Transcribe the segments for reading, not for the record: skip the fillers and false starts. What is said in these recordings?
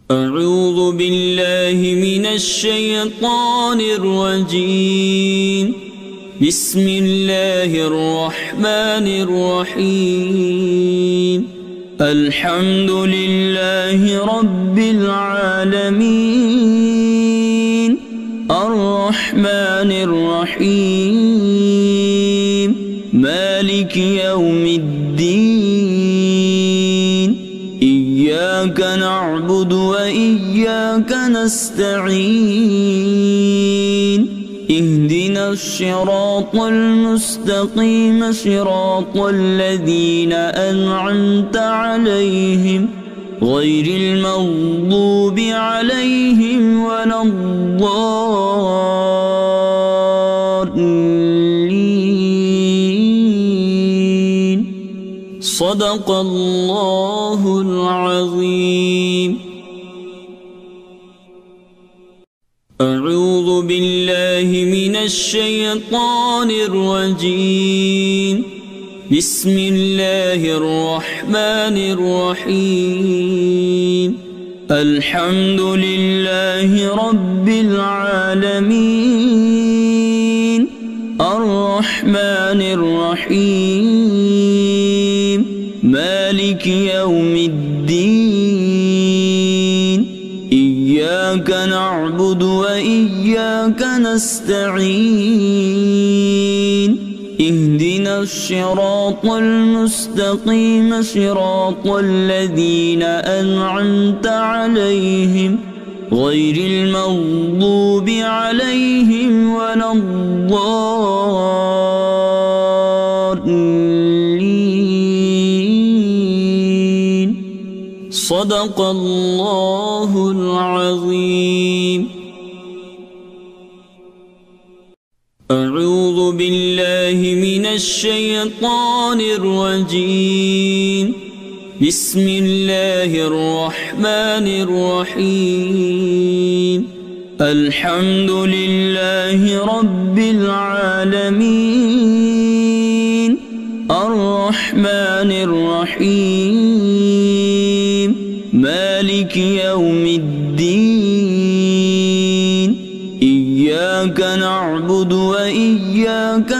أعوذ بالله من الشيطان الرجيم. بسم الله الرحمن الرحيم. الحمد لله رب العالمين الرحمن الرحيم مالك يوم الدين إياك نعبد وإياك نستعين اهدنا الصراط المستقيم صراط الذين أنعمت عليهم غير المغضوب عليهم ولا الضالين. صدق الله العظيم. أعوذ بالله من الشيطان الرجيم. بسم الله الرحمن الرحيم. الحمد لله رب العالمين الرحمن الرحيم مالك يوم الدين إياك نعبد وإياك نستعين اهدنا الصراط المستقيم صراط الذين أنعمت عليهم غير المغضوب عليهم ولا الضالين. صدق الله العظيم. أعوذ بالله من الشيطان الرجيم. بسم الله الرحمن الرحيم. الحمد لله رب العالمين الرحمن الرحيم مالك يوم الدين إياك نعبد وإياك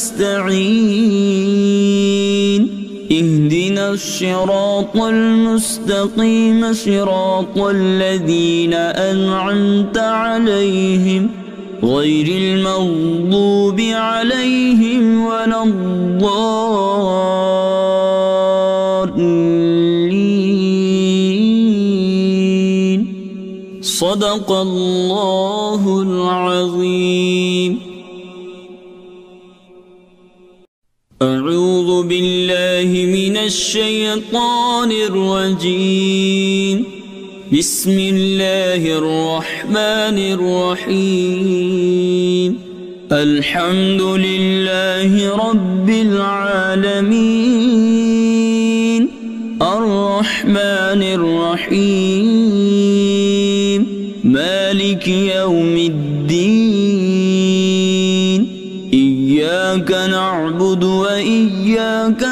نستعين اهدنا الصراط المستقيم صراط الذين أنعمت عليهم غير المغضوب عليهم ولا الضالين. صدق الله العظيم. أعوذ بالله من الشيطان الرجيم. بسم الله الرحمن الرحيم. الحمد لله رب العالمين الرحمن الرحيم مالك يوم الدين إياك نعبد وإياك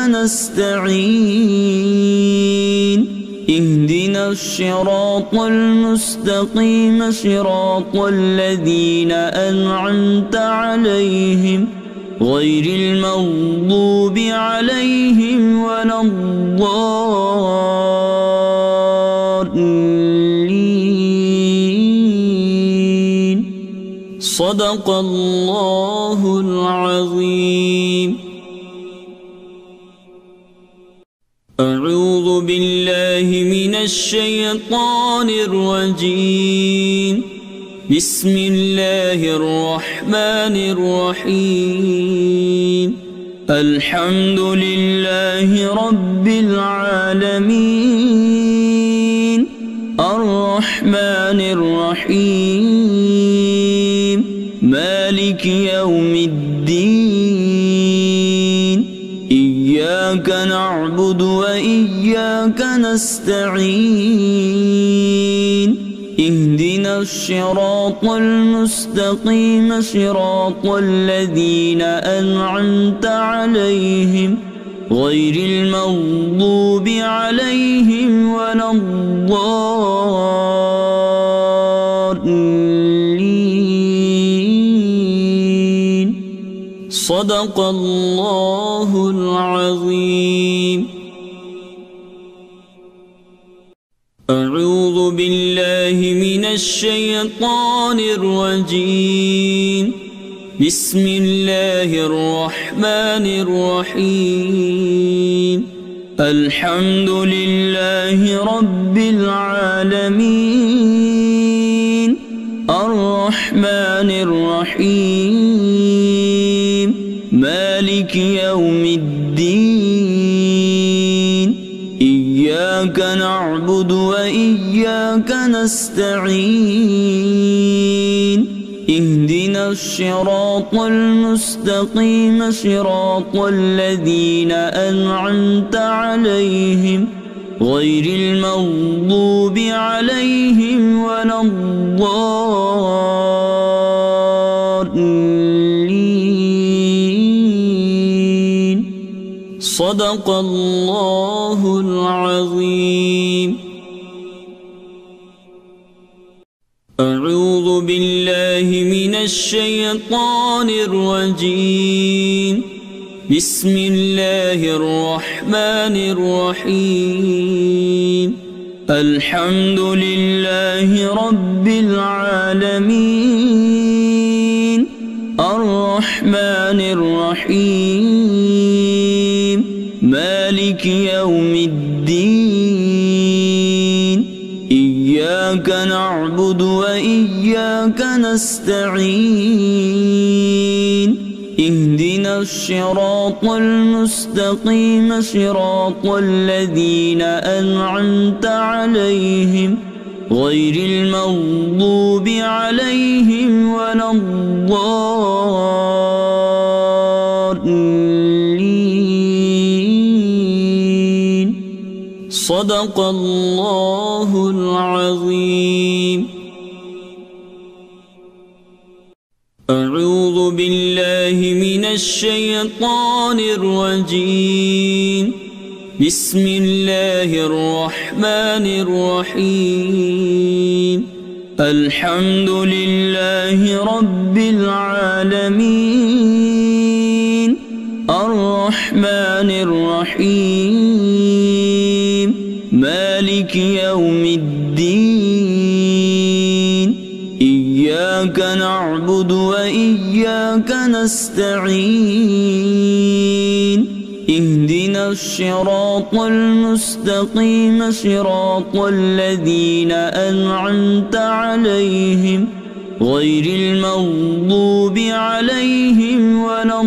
نستعين اهدنا الصراط المستقيم صراط الذين أنعمت عليهم غير المغضوب عليهم ولا الضالين. صدق الله العظيم. أعوذ بالله من الشيطان الرجيم. بسم الله الرحمن الرحيم. الحمد لله رب العالمين الرحمن الرحيم مالك يوم الدين إياك نعبد وإياك نستعين اهدنا الصراط المستقيم صراط الذين أنعمت عليهم غير المغضوب عليهم ولا الضالين. صدق الله العظيم. أعوذ بالله من الشيطان الرجيم. بسم الله الرحمن الرحيم. الحمد لله رب العالمين الرحمن الرحيم مالك يوم الدين إياك نعبد وإياك نستعين اهدنا الصراط المستقيم صراط الذين أنعمت عليهم غير المغضوب عليهم ولا الضالين. صدق الله العظيم. أعوذ بالله من الشيطان الرجيم. بسم الله الرحمن الرحيم. الحمد لله رب العالمين الرحمن الرحيم مالك يوم الدين إياك نعبد وإياك نستعين اهدنا الصراط المستقيم صراط الذين أنعمت عليهم غير المغضوب عليهم ولا الضالين. صدق الله العظيم. أعوذ بالله من الشيطان الرجيم. بسم الله الرحمن الرحيم. الحمد لله رب العالمين الرحمن الرحيم مالك يوم الدين إياك نعبد وإياك نستعين اهدنا الصراط المستقيم صراط الذين أنعمت عليهم غير المغضوب عليهم ولا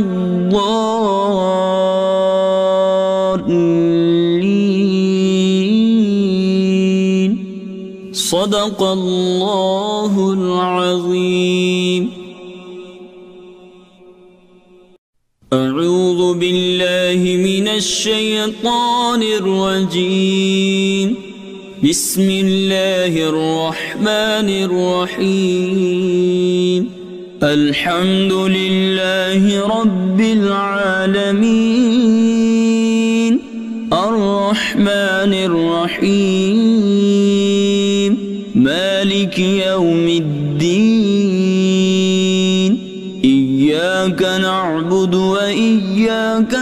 الضالين. صدق الله العظيم. أعوذ بالله من الشيطان الرجيم. بسم الله الرحمن الرحيم. الحمد لله رب العالمين الرحمن الرحيم مالك يوم الدين إياك نعبد وإياك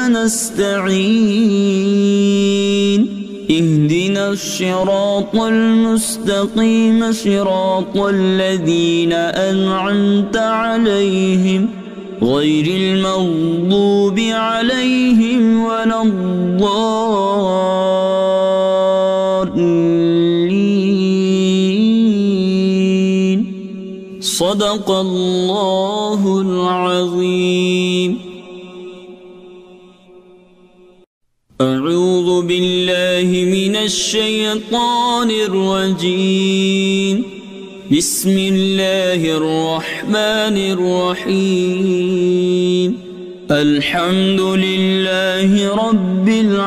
نستعين اهدنا الصراط المستقيم صراط الذين أنعمت عليهم غير المغضوب عليهم ولا الضالين. صدق الله العظيم. أعوذ بالله من الشيطان الرجيم. بسم الله الرحمن الرحيم. الحمد لله رب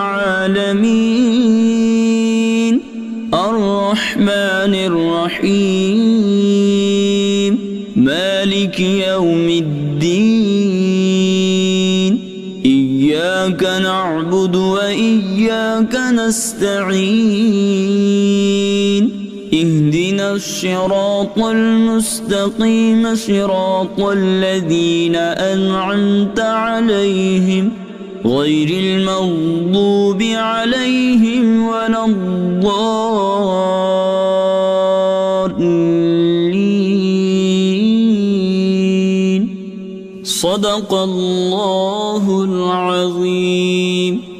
العالمين الرحمن الرحيم مالك يوم الدين إياك نعبد وإياك نستعين اهدنا الصراط المستقيم صراط الذين أنعمت عليهم غير المغضوب عليهم ولا الضالين صدق الله العظيم.